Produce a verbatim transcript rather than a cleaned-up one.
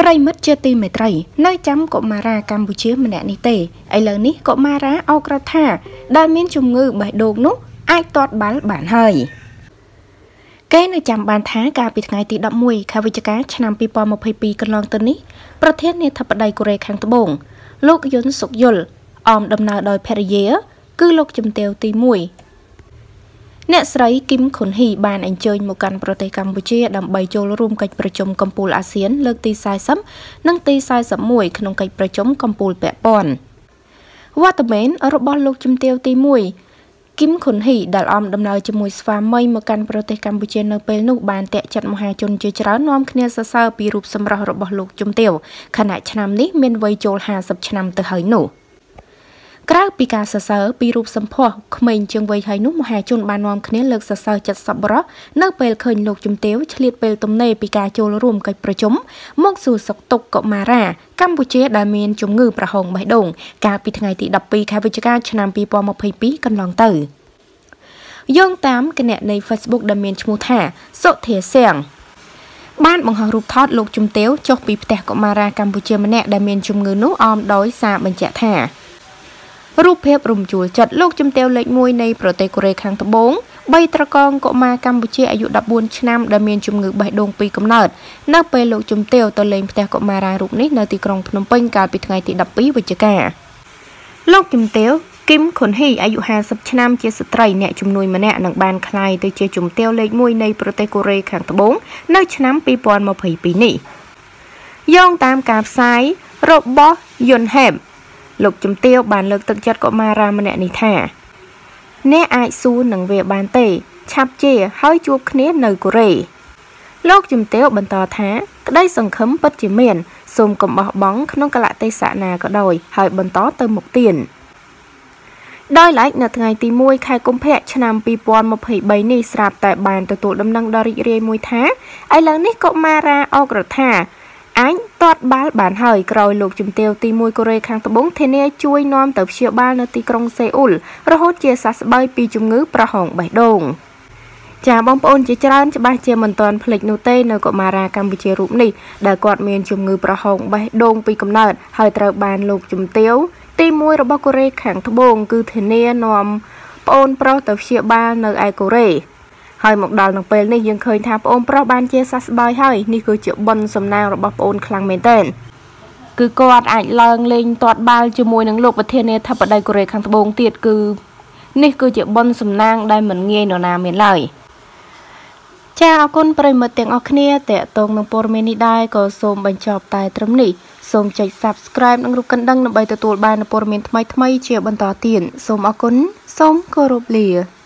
ប្រិមិត្តជាទីមេត្រីនៅចាំកុមារាកម្ពុជាម្នាក់នេះទេឥឡូវនេះកុមារាអុករដ្ឋាដែលមានជំងឺបេះដូងនោះអាចទាត់បាល់បានហើយគេនៅចាំបានថាកាលពីថ្ងៃទី ដប់មួយ ខែវិច្ឆិកា ឆ្នាំ ពីរពាន់ម្ភៃពីរ កន្លងទៅនេះប្រធានាធិបតីកូរ៉េខាងត្បូងលោកយុនសុកយុលអមដំណើរដោយភរិយាគឺលោកជំទាវទីមួយអ្នកស្រីគឹមខុនហ៊ីបានអញ្ជើញមកកាន់ប្រទេសកម្ពុជាដើម្បីចូលរួមកិច្ចប្រជុំកំពូលអាស៊ានលើកទី สี่สิบ និងទី สี่สิบเอ็ด ក្នុងកិច្ចប្រជុំកំពូលពាក់ព័ន្ធវត្តមានរបស់លោកជំទាវទីមួយគឹមខុនហ៊ីដែលអមដំណើរជាមួយស្វាមីមកកាន់ប្រទេសកម្ពុជានៅពេលនោះបានតាក់ចិត្តមហាជនជាច្រើននាំគ្នាសរសើរពីរូបសម្រស់របស់លោកជំទាវខណៈឆ្នាំនេះមានវ័យចូល ห้าสิบ ឆ្នាំទៅហើយនោះក្រៅពីការសរសើរពីរូបសម្ផស្សក្មេងជាងវ័យហើយនោះមហាជនបាននាំគ្នាលើកសរសើរចិត្តសប្បុរសនៅពេលឃើញលោកជំទាវឆ្លៀតពេលទំនេរពីការចូលរួមកិច្ចប្រជុំមកសួរសុខទុក្ខកុមារាកម្ពុជាដែលមានជំងឺប្រហោងបេះដូងកាលពីថ្ងៃទី ដប់ពីរ ខែវិច្ឆិកា ឆ្នាំ ពីរពាន់ម្ភៃពីរ កន្លងទៅយោងតាមគណនី Facebook ដែលមានឈ្មោះថាសុធាសៀងបានបង្ហោះរូបថតលោកជំទាវចុះពីផ្ទះកុមារាកម្ពុជាម្នាក់ដែលមានជំងឺនោះអមដោយសារបញ្ជាក់ថារូបភាពរំជួលចិត្តលោកជំទាវលេខមួយនៃប្រទេសកូរ៉េខាងត្បូងបីត្រកងកុមារកម្ពុជាអាយុ ដប់បួន ឆ្នាំដែលមានជំងឺបេះដូងពីកំណើតនៅពេលលោកជំទាវទៅលេងផ្ទះកុមារារូបនេះនៅទីក្រុងភ្នំពេញកាលពីថ្ងៃទី ដប់ពីរ វិច្ឆិកាលោកជំទាវគឹមខុនហ៊ីអាយុ ห้าสิบ ឆ្នាំជាស្ត្រីអ្នកជំនួយម្នាក់នឹងបានក្លាយទៅជាជំទាវលេខមួយនៃប្រទេសកូរ៉េខាងត្បូងនៅឆ្នាំ ពីរពាន់ម្ភៃពីរ នេះយោងតាមការផ្សាយរបស់យុនហេបលោកជំទាវបានលើកទឹកចិត្តកុមារាម្នាក់នេះថាអ្នកអាចសួរនឹងវាបានទេឆាប់ជាហើយជួបគ្នានៅកូរ៉េលោកជំទាវបន្តថាក្តីសង្ឃឹមពិតជាមានសូមកុំបោះបង់ក្នុងកលៈទេសៈណាក៏ដោយហើយបន្តទៅមុខទៀតដោយឡែកនៅថ្ងៃទី មួយ ខែកុម្ភៈឆ្នាំ ពីរពាន់ម្ភៃបី នេះស្រាប់តែបានទទួលដំណឹងដ៏រីករាយមួយថាឥឡូវនេះកុមារាអុករដ្ឋាអាចទាត់បាល់បានហើយក្រោយលោកជំទាវទីមួយកូរ៉េខាងត្បូងធានាជួយនាំទៅព្យាបាលនៅទីក្រុងសេអ៊ុលរហូតជាសះស្បើយពីជំងឺប្រហោងបេះដូងចាបងប្អូនជាច្រើនច្បាស់ជាមិនទាន់ភ្លេចនោះទេនៅកុមារាកម្ពុជារូបនេះដែលគាត់មានជំងឺប្រហោងបេះដូងពីកំណើតហើយត្រូវបានលោកជំទាវទីមួយរបស់កូរ៉េខាងត្បូងគឺធានានាំប្អូនប្រុសទៅព្យាបាលនៅឯកូរ៉េហើយមកដល់នៅពេលនេះយើងឃើញថាប្អូនប្រុសបានជាសះស្បើយហើយនេះគឺជាបុណ្យសំណាងរបស់ប្អូនខ្លាំងមែនទែនគឺគាត់អាចឡើងលេងទាត់បាល់ជាមួយនឹងលោកប្រធានាធិបតីកូរ៉េខាងត្បូងទៀតគឺនេះគឺជាបុណ្យសំណាងដែលមិនងាយនរណាមានឡើយចាអរគុណប្រិមិត្តទាំងអស់គ្នាតេតងនឹងព័ត៌មាននេះដែរក៏សូមបញ្ចប់តែត្រឹមនេះសូមចុច Subscribe និងរូបកណ្ដឹងដើម្បីទទួលបានព័ត៌មានថ្មីៗជាបន្តទៀតសូមអរគុណសូមគោរពលា